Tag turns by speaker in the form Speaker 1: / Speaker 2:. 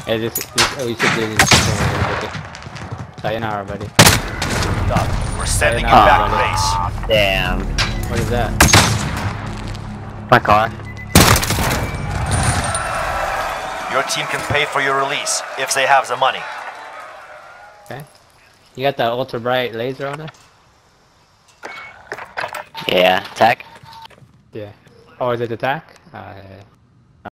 Speaker 1: Hey, oh, you should do this. Sayonara, buddy.
Speaker 2: Done. We're sending you
Speaker 1: Sayonara,
Speaker 2: back to base.
Speaker 3: Damn.
Speaker 1: What is that?
Speaker 3: My car.
Speaker 2: Your team can pay for your release if they have the money.
Speaker 1: Okay. You got the ultra bright laser on it?
Speaker 3: Yeah, tech.
Speaker 1: Yeah. Oh, is it attack? Yeah.